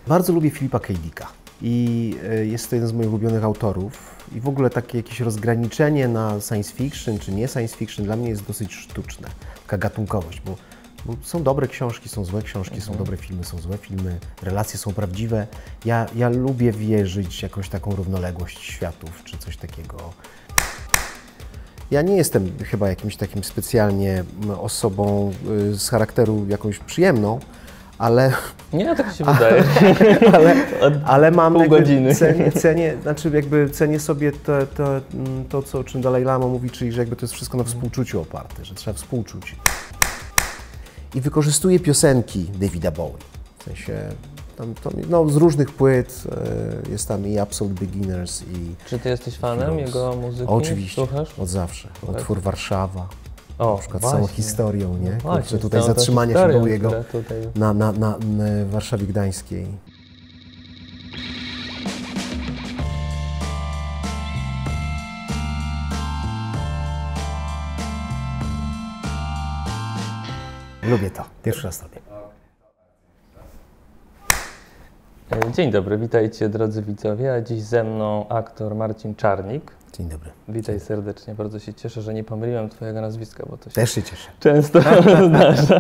Bardzo lubię Philipa K. Dicka i jest to jeden z moich ulubionych autorów. I w ogóle takie jakieś rozgraniczenie na science fiction czy nie science fiction dla mnie jest dosyć sztuczne, taka gatunkowość, bo są dobre książki, są złe książki, są dobre filmy, są złe filmy, relacje są prawdziwe. Ja lubię wierzyć w jakąś taką równoległość światów czy coś takiego. Ja nie jestem chyba jakimś takim specjalnie osobą z charakteru jakąś przyjemną, ale... Nie, tak się wydaje. ale mam pół godziny. Cenię sobie to, o czym Dalaj Lama mówi, czyli że jakby to jest wszystko na współczuciu oparte, że trzeba współczuć. I wykorzystuję piosenki Davida Bowie. W sensie, z różnych płyt jest tam i Absolute Beginners i... Czy ty jesteś fanem jego muzyki? Oczywiście, Słuchasz? od zawsze. Utwór Warszawa. O, na przykład właśnie. całą historią, nie? No właśnie, tutaj zatrzymanie się było jego na Warszawie Gdańskiej. Lubię to. Pierwszy raz robię. Dzień dobry, witajcie drodzy widzowie, a dziś ze mną aktor Marcin Czarnik. Dzień dobry. Witaj serdecznie, bardzo się cieszę, że nie pomyliłem twojego nazwiska, bo to się też się cieszę. Często zdarza.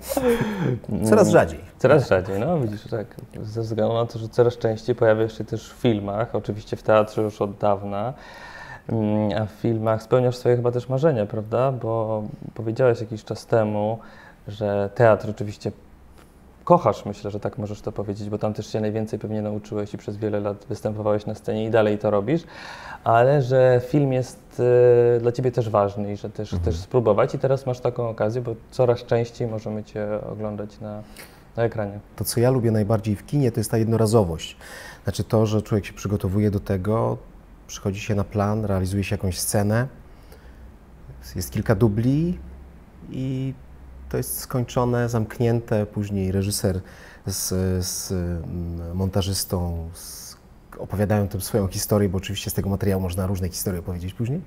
Coraz rzadziej. Coraz rzadziej, no widzisz, tak. Ze względu na to, że coraz częściej pojawiasz się też w filmach, oczywiście w teatrze już od dawna, a w filmach spełniasz swoje chyba też marzenia, prawda? Bo powiedziałeś jakiś czas temu, że teatr oczywiście kochasz, myślę, że tak możesz to powiedzieć, bo tam też się najwięcej pewnie nauczyłeś i przez wiele lat występowałeś na scenie i dalej to robisz, ale że film jest dla Ciebie też ważny i że też chcesz spróbować i teraz masz taką okazję, bo coraz częściej możemy Cię oglądać na ekranie. To, co ja lubię najbardziej w kinie, to jest ta jednorazowość. Znaczy to, że człowiek się przygotowuje do tego, przychodzi się na plan, realizuje się jakąś scenę, jest kilka dubli i to jest skończone, zamknięte, później reżyser z montażystą opowiadają tę swoją historię, bo oczywiście z tego materiału można różne historie opowiedzieć później.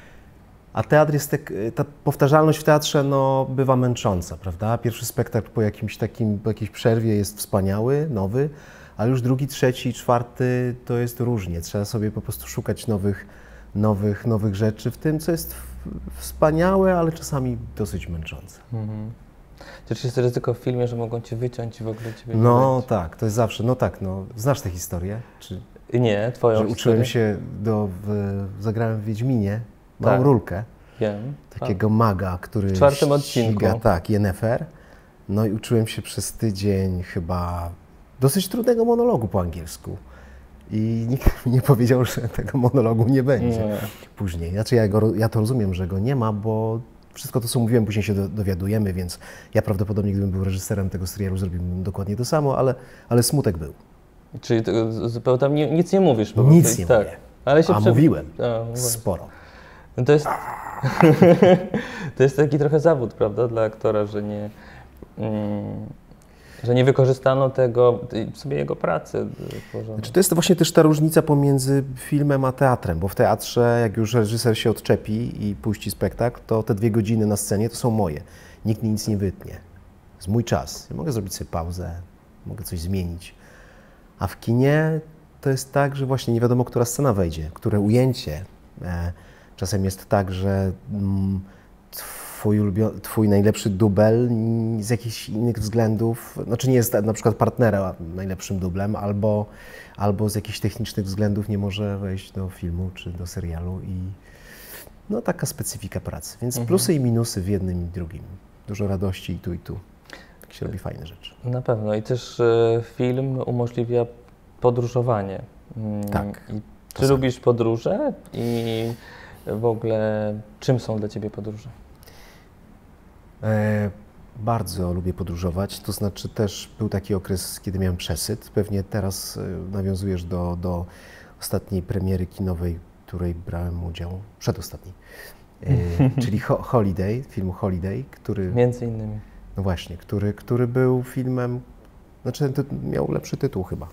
A teatr jest ta powtarzalność w teatrze bywa męcząca, prawda? Pierwszy spektakl po jakiejś przerwie jest wspaniały, nowy, ale już drugi, trzeci, czwarty to jest różnie. Trzeba sobie po prostu szukać nowych rzeczy w tym, co jest wspaniałe, ale czasami dosyć męczące. Czy jest ryzyko w filmie, że mogą Cię wyciąć i w ogóle Ciebie No tak, to jest zawsze, znasz tę historię? Nie, twoją że uczyłem się zagrałem w Wiedźminie, małą rulkę. Wiem. Takiego maga, który w czwartym odcinku. Tak, Yennefer. No i uczyłem się przez tydzień chyba dosyć trudnego monologu po angielsku. I nikt mi nie powiedział, że tego monologu nie będzie później. Znaczy ja to rozumiem, że go nie ma, bo wszystko to, co mówiłem, później się dowiadujemy, więc ja prawdopodobnie, gdybym był reżyserem tego serialu, zrobiłbym dokładnie to samo, ale smutek był. Czyli zupełnie tam nic nie mówisz? Nic nie mówię. Ale się mówiłem sporo. No to jest, to jest taki trochę zawód, prawda, dla aktora, że nie wykorzystano tego, sobie jego pracy. Znaczy, to jest właśnie też ta różnica pomiędzy filmem a teatrem, bo w teatrze, jak już reżyser się odczepi i puści spektakl, to te 2 godziny na scenie to są moje. Nikt mi nic nie wytnie. To jest mój czas. Ja mogę zrobić sobie pauzę, mogę coś zmienić. A w kinie to jest tak, że właśnie nie wiadomo, która scena wejdzie, które ujęcie. Czasem jest tak, że twój najlepszy dubel z jakichś innych względów, znaczy nie jest na przykład partnera najlepszym dublem, albo z jakichś technicznych względów nie może wejść do filmu czy do serialu i taka specyfika pracy. Więc plusy i minusy w jednym i drugim. Dużo radości i tu. Tak się robi fajne rzeczy. Na pewno i też film umożliwia podróżowanie. Tak. Czy lubisz podróże i w ogóle czym są dla Ciebie podróże? Bardzo lubię podróżować, to znaczy też był taki okres, kiedy miałem przesyt. Pewnie teraz nawiązujesz do ostatniej premiery kinowej, w której brałem udział, przedostatniej, czyli Holiday, filmu Holiday, który... Między innymi. No właśnie, który był filmem, znaczy miał lepszy tytuł chyba.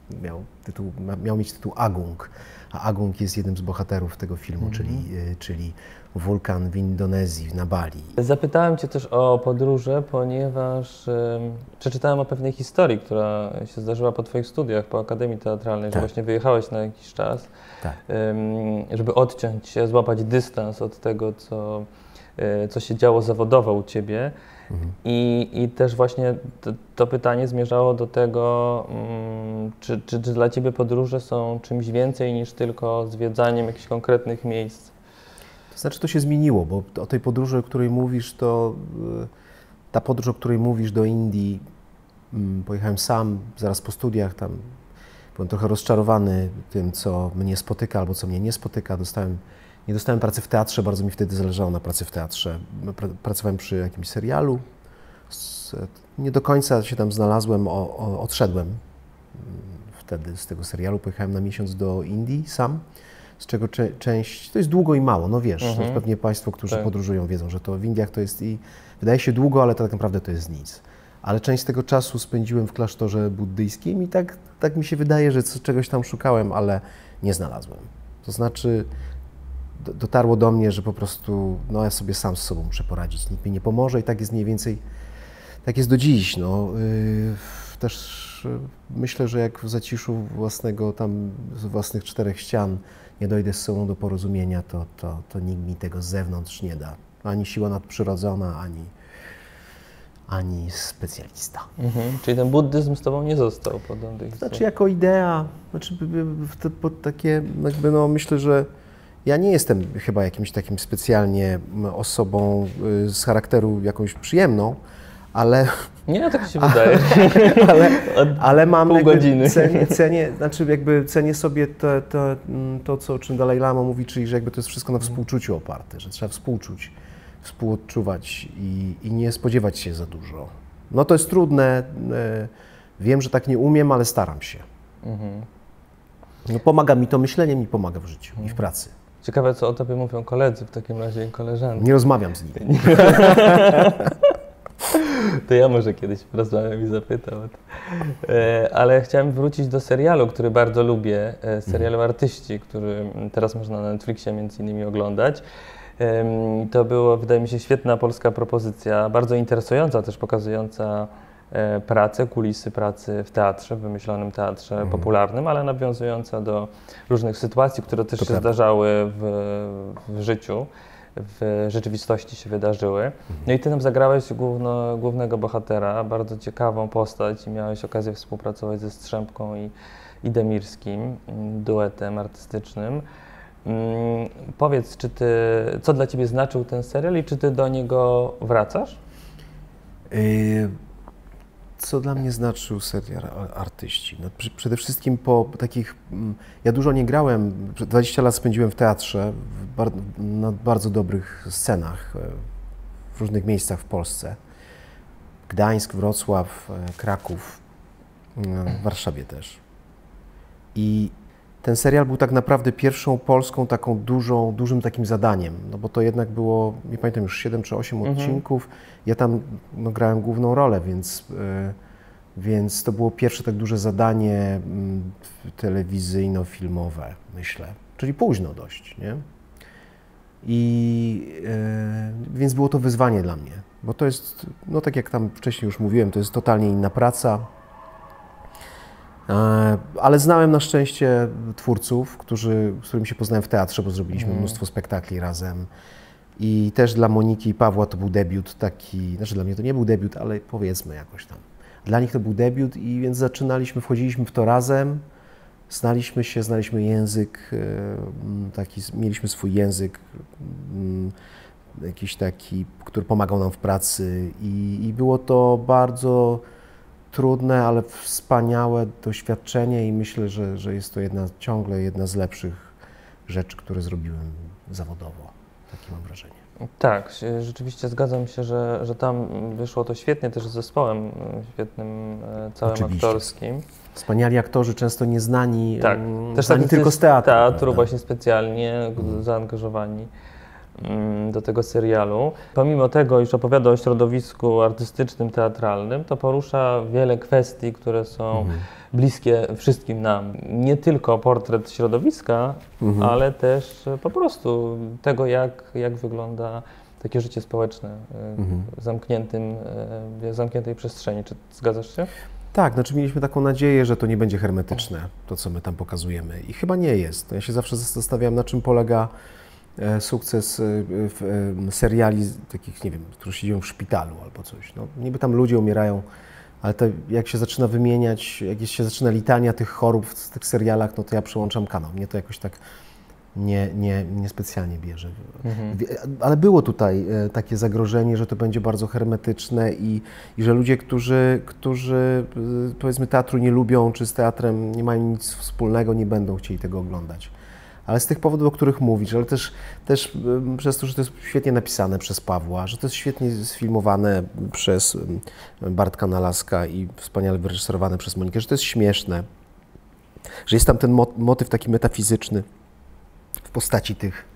miał mieć tytuł Agung, a Agung jest jednym z bohaterów tego filmu, czyli wulkan w Indonezji, na Bali. Zapytałem Cię też o podróże, ponieważ przeczytałem o pewnej historii, która się zdarzyła po Twoich studiach, po Akademii Teatralnej, że właśnie wyjechałeś na jakiś czas, żeby odciąć się, złapać dystans od tego, co się działo zawodowo u Ciebie. I też właśnie to pytanie zmierzało do tego, czy dla Ciebie podróże są czymś więcej niż tylko zwiedzaniem jakichś konkretnych miejsc? To znaczy, to się zmieniło, bo o tej podróży, o której mówisz, ta podróż, o której mówisz do Indii, pojechałem sam, zaraz po studiach, tam byłem trochę rozczarowany tym, co mnie spotyka albo co mnie nie spotyka. Nie dostałem pracy w teatrze, bardzo mi wtedy zależało na pracy w teatrze. Pracowałem przy jakimś serialu, nie do końca się tam znalazłem, odszedłem wtedy z tego serialu, pojechałem na miesiąc do Indii sam, z czego część, to jest długo i mało, no wiesz, pewnie Państwo, którzy podróżują, wiedzą, że to w Indiach to jest i wydaje się długo, ale tak naprawdę to jest nic. Ale część z tego czasu spędziłem w klasztorze buddyjskim i tak mi się wydaje, że czegoś tam szukałem, ale nie znalazłem. To znaczy dotarło do mnie, że po prostu ja sobie sam z sobą muszę poradzić, nikt mi nie pomoże i tak jest mniej więcej, tak jest do dziś. Też myślę, że jak w zaciszu własnych czterech ścian nie dojdę z sobą do porozumienia, to nikt mi tego z zewnątrz nie da. Ani siła nadprzyrodzona, ani specjalista. Czyli ten buddyzm z Tobą nie został po tych... Znaczy jako idea, takie myślę, że ja nie jestem chyba jakimś takim specjalnie osobą z charakteru jakąś przyjemną, ale... Nie, tak się wydaje. ale mam pół godziny. Cenię sobie o czym Dalaj Lama mówi, czyli że to jest wszystko na współczuciu oparte, że trzeba współczuć, współodczuwać i nie spodziewać się za dużo. No to jest trudne, wiem, że tak nie umiem, ale staram się. Pomaga mi to, myślenie mi pomaga w życiu i w pracy. Ciekawe, co o Tobie mówią koledzy w takim razie i koleżanki. Nie rozmawiam z nimi. To ja może kiedyś porozmawiam i zapytam o to. Ale chciałem wrócić do serialu, który bardzo lubię, serialu Artyści, który teraz można na Netflixie między innymi oglądać. To była, wydaje mi się, świetna polska propozycja, bardzo interesująca, też pokazująca pracę, kulisy pracy w teatrze, w wymyślonym teatrze popularnym, ale nawiązująca do różnych sytuacji, które też się zdarzały w życiu, w rzeczywistości się wydarzyły. No i Ty tam zagrałeś głównego bohatera, bardzo ciekawą postać i miałeś okazję współpracować ze Strzępką i Demirskim, duetem artystycznym. Powiedz, co dla Ciebie znaczył ten serial i czy Ty do niego wracasz? Co dla mnie znaczył serial Artyści? Przede wszystkim po takich... Ja dużo nie grałem, 20 lat spędziłem w teatrze, na bardzo dobrych scenach, w różnych miejscach w Polsce. Gdańsk, Wrocław, Kraków, w Warszawie też. I ten serial był tak naprawdę pierwszą polską taką dużym takim zadaniem, bo to jednak było, nie pamiętam już 7 czy 8 odcinków. Ja tam grałem główną rolę, więc to było pierwsze tak duże zadanie telewizyjno-filmowe, myślę, czyli późno dość, nie? Więc było to wyzwanie dla mnie, bo to jest, tak jak tam wcześniej już mówiłem, to jest totalnie inna praca. Ale znałem na szczęście twórców, z którymi się poznałem w teatrze, bo zrobiliśmy mnóstwo spektakli razem. I też dla Moniki i Pawła to był debiut taki, dla mnie to nie był debiut, ale powiedzmy jakoś tam. Dla nich to był debiut i więc wchodziliśmy w to razem, znaliśmy język, mieliśmy swój język, jakiś taki, który pomagał nam w pracy i było to bardzo trudne, ale wspaniałe doświadczenie i myślę, że jest to ciągle jedna z lepszych rzeczy, które zrobiłem zawodowo. Takie mam wrażenie. Tak, rzeczywiście zgadzam się, że tam wyszło to świetnie, też z zespołem świetnym, całym aktorskim. Wspaniali aktorzy, często nieznani, też znani tylko z teatru. Właśnie specjalnie zaangażowani. do tego serialu. Pomimo tego, iż opowiada o środowisku artystycznym, teatralnym, to porusza wiele kwestii, które są bliskie wszystkim nam. Nie tylko portret środowiska, ale też po prostu tego, jak wygląda takie życie społeczne w zamkniętej przestrzeni. Czy zgadzasz się? Tak, znaczy mieliśmy taką nadzieję, że to nie będzie hermetyczne, to co my tam pokazujemy. I chyba nie jest. Ja się zawsze zastanawiam, na czym polega sukces seriali takich, nie wiem, które się dzieją w szpitalu albo coś. No, niby tam ludzie umierają, ale to jak się zaczyna wymieniać, jak się zaczyna litania tych chorób w tych serialach, no to ja przełączam kanał. Mnie to jakoś tak niespecjalnie bierze. Ale było tutaj takie zagrożenie, że to będzie bardzo hermetyczne i że ludzie, którzy powiedzmy teatru nie lubią, czy z teatrem nie mają nic wspólnego, nie będą chcieli tego oglądać. Ale z tych powodów, o których mówisz, ale też przez to, że to jest świetnie napisane przez Pawła, że to jest świetnie sfilmowane przez Bartka Nalaska i wspaniale wyreżyserowane przez Monikę, że to jest śmieszne, że jest tam ten motyw taki metafizyczny w postaci tych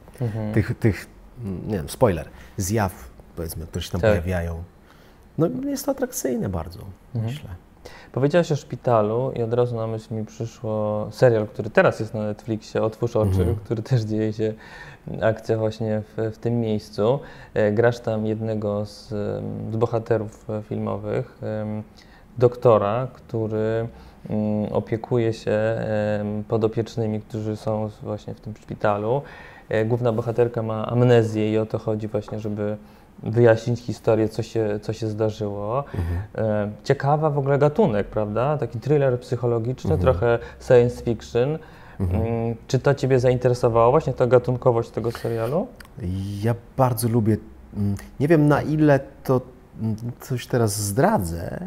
nie wiem, spoiler, zjaw, powiedzmy, które się tam pojawiają. No jest to atrakcyjne bardzo, myślę. Powiedziałeś o szpitalu i od razu na myśl mi przyszło serial, który teraz jest na Netflixie, Otwórz oczy, który też dzieje się akcja właśnie w tym miejscu. Grasz tam jednego z bohaterów filmowych, doktora, który opiekuje się podopiecznymi, którzy są właśnie w tym szpitalu. Główna bohaterka ma amnezję i o to chodzi właśnie, żeby wyjaśnić historię, co się zdarzyło. Ciekawa w ogóle gatunek, prawda? Taki thriller psychologiczny, trochę science fiction. Czy to Ciebie zainteresowało, właśnie ta gatunkowość tego serialu? Ja bardzo lubię, nie wiem na ile to coś teraz zdradzę,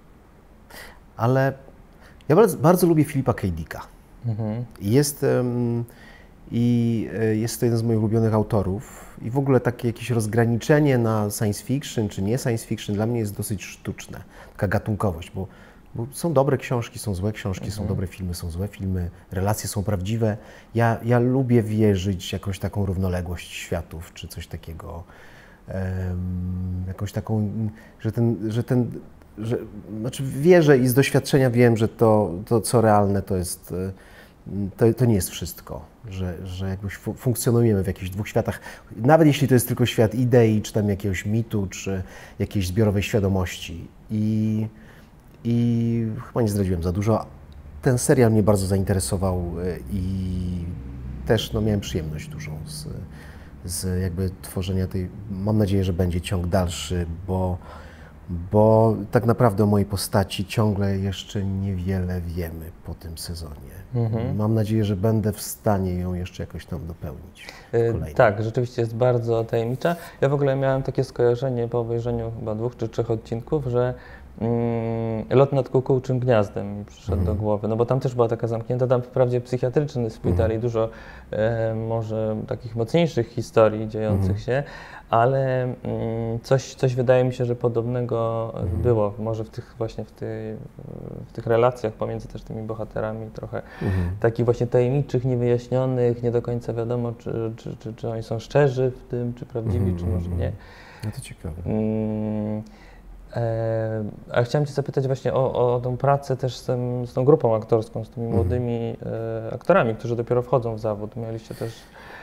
ale ja bardzo lubię Philipa K. Dicka. Jest to jeden z moich ulubionych autorów i w ogóle takie jakieś rozgraniczenie na science fiction czy nie science fiction dla mnie jest dosyć sztuczne, taka gatunkowość, bo są dobre książki, są złe książki, są dobre filmy, są złe filmy, relacje są prawdziwe. Ja lubię wierzyć w jakąś taką równoległość światów czy coś takiego, jakąś taką, znaczy wierzę i z doświadczenia wiem, że to co realne to jest, to nie jest wszystko, że jakoś funkcjonujemy w jakichś dwóch światach, nawet jeśli to jest tylko świat idei, czy tam jakiegoś mitu, czy jakiejś zbiorowej świadomości. I chyba nie zdradziłem za dużo. Ten serial mnie bardzo zainteresował i też miałem przyjemność dużą z jakby tworzenia tej, mam nadzieję, że będzie ciąg dalszy, bo tak naprawdę o mojej postaci ciągle jeszcze niewiele wiemy po tym sezonie. Mam nadzieję, że będę w stanie ją jeszcze jakoś tam dopełnić. Tak, rzeczywiście jest bardzo tajemnicza. Ja w ogóle miałem takie skojarzenie po obejrzeniu chyba 2 czy 3 odcinków, że Lot nad kukułczym gniazdem mi przyszedł do głowy, no bo tam też była taka zamknięta, tam wprawdzie psychiatryczny szpital i dużo może takich mocniejszych historii dziejących się, ale coś wydaje mi się, że podobnego było, może w tych relacjach pomiędzy też tymi bohaterami trochę takich właśnie tajemniczych, niewyjaśnionych, nie do końca wiadomo, czy oni są szczerzy w tym, czy prawdziwi, czy może nie. No to ciekawe. A chciałem Cię zapytać właśnie o tą pracę też z tą grupą aktorską, z tymi młodymi aktorami, którzy dopiero wchodzą w zawód. Mieliście też...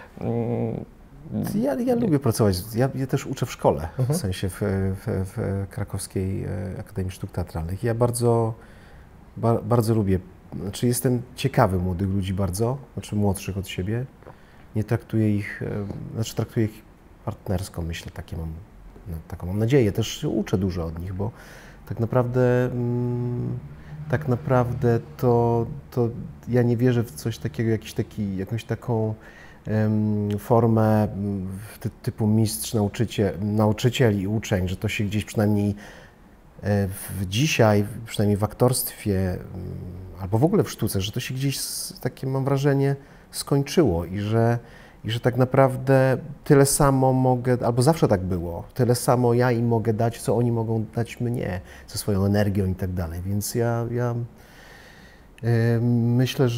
Ja lubię pracować. Ja też uczę w szkole, w sensie w Krakowskiej Akademii Sztuk Teatralnych. Ja bardzo lubię, znaczy jestem ciekawy młodych ludzi bardzo, znaczy młodszych od siebie. Nie traktuję ich, traktuję ich partnersko, myślę, taką mam nadzieję. Też uczę dużo od nich, bo tak naprawdę to ja nie wierzę w coś takiego, jakąś taką formę typu mistrz, nauczyciel i uczeń, że to się gdzieś przynajmniej dzisiaj, przynajmniej w aktorstwie albo w ogóle w sztuce, że to się gdzieś, takie mam wrażenie, skończyło i że tak naprawdę tyle samo mogę, albo zawsze tak było, tyle samo ja im mogę dać, co oni mogą dać mnie, ze swoją energią i tak dalej. Więc Myślę,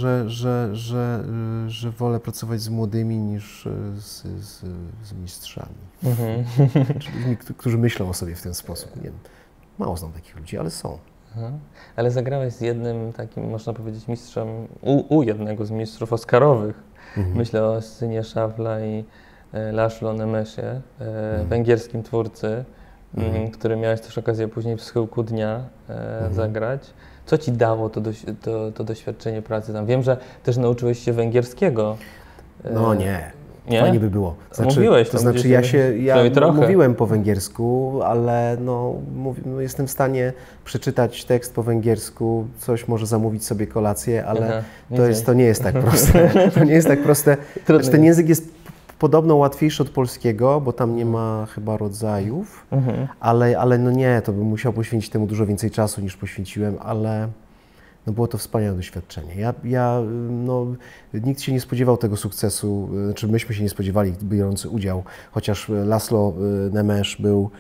że wolę pracować z młodymi niż z mistrzami. Czyli ludźmi, którzy myślą o sobie w ten sposób. Nie wiem, mało znam takich ludzi, ale są. Aha. Ale zagrałeś z jednym takim, można powiedzieć, mistrzem, u jednego z mistrzów oscarowych. Myślę o Synie Szawla i László Nemesie, węgierskim twórcy, który miałeś też okazję później w Schyłku dnia zagrać. Co ci dało to doświadczenie pracy tam? Wiem, że też nauczyłeś się węgierskiego. No nie. Nie? Fajnie by było. Mówiłeś to znaczy ja mówiłem po węgiersku, ale jestem w stanie przeczytać tekst po węgiersku, coś może zamówić sobie kolację, ale to nie jest tak proste. To nie jest tak proste. Znaczy, ten język jest podobno łatwiejszy od polskiego, bo tam nie ma chyba rodzajów, ale no nie, to bym musiał poświęcić temu dużo więcej czasu niż poświęciłem, ale no było to wspaniałe doświadczenie. Nikt się nie spodziewał tego sukcesu, znaczy myśmy się nie spodziewali, biorąc udział, chociaż László Nemes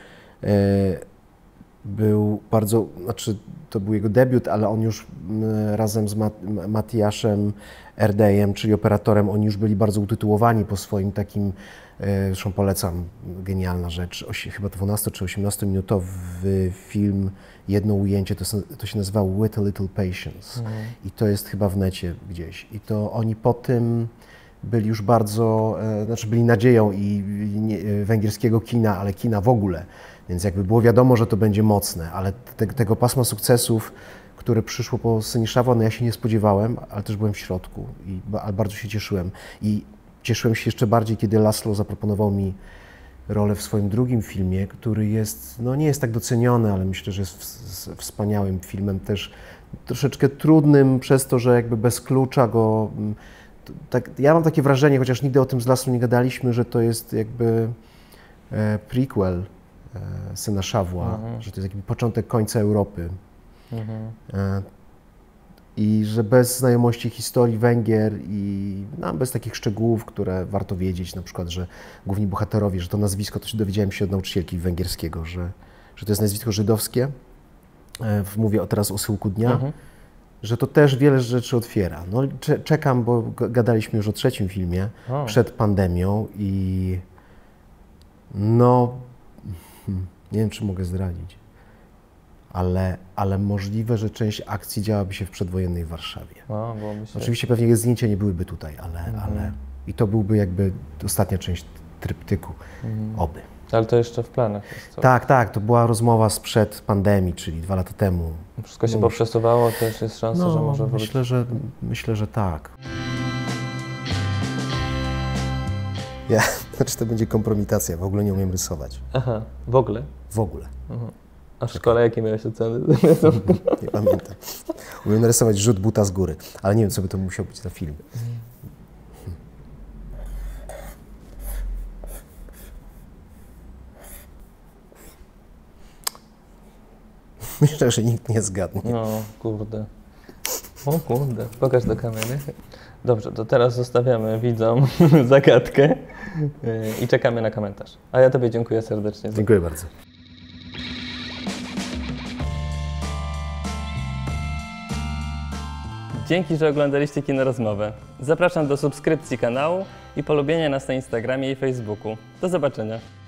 był bardzo, znaczy to był jego debiut, ale on już razem z Matthiaszem Erdőjem, czyli operatorem, oni już byli bardzo utytułowani po swoim takim, zresztą polecam, genialna rzecz, chyba 12 czy 18-minutowy film, jedno ujęcie, to się nazywa With a Little Patience i to jest chyba w necie gdzieś. I to oni po tym byli już bardzo, byli nadzieją węgierskiego kina, ale kina w ogóle. Więc jakby było wiadomo, że to będzie mocne, ale tego pasma sukcesów, które przyszło po Synie Szawła, no ja się nie spodziewałem, ale też byłem w środku ale bardzo się cieszyłem. I cieszyłem się jeszcze bardziej, kiedy László zaproponował mi rolę w swoim drugim filmie, który jest, no nie jest tak doceniony, ale myślę, że jest wspaniałym filmem, też troszeczkę trudnym przez to, że jakby bez klucza go... Tak, ja mam takie wrażenie, chociaż nigdy o tym z László nie gadaliśmy, że to jest jakby prequel Syna Szawła, że to jest jakby początek końca Europy. I że bez znajomości historii Węgier i bez takich szczegółów, które warto wiedzieć, na przykład, że główni bohaterowie, że to nazwisko, to się dowiedziałem się od nauczycielki węgierskiego, że to jest nazwisko żydowskie, mówię teraz o Schyłku dnia, że to też wiele rzeczy otwiera. No, czekam, bo gadaliśmy już o trzecim filmie przed pandemią i no, nie wiem, czy mogę zdradzić, ale możliwe, że część akcji działaby się w przedwojennej Warszawie. Oczywiście pewnie zdjęcia nie byłyby tutaj, ale i to byłby jakby ostatnia część tryptyku, oby. Ale to jeszcze w planach jest to. Tak, to była rozmowa sprzed pandemii, czyli 2 lata temu. Wszystko się poprzesuwało, też jest szansa, że może wrócić. Myślę, że tak. Znaczy to będzie kompromitacja, w ogóle nie umiem rysować. Aha, w ogóle? W ogóle. A w szkole jakie miałeś oceny? Nie pamiętam. Umiem narysować rzut buta z góry, ale nie wiem, co by to musiał być za film. Myślę, że nikt nie zgadnie. No, kurde. O kurde, pokaż do kamery. Dobrze, to teraz zostawiamy widzom zagadkę i czekamy na komentarz. A ja Tobie dziękuję serdecznie. Dziękuję bardzo. Dzięki, że oglądaliście Kinorozmowę. Zapraszam do subskrypcji kanału i polubienia nas na Instagramie i Facebooku. Do zobaczenia.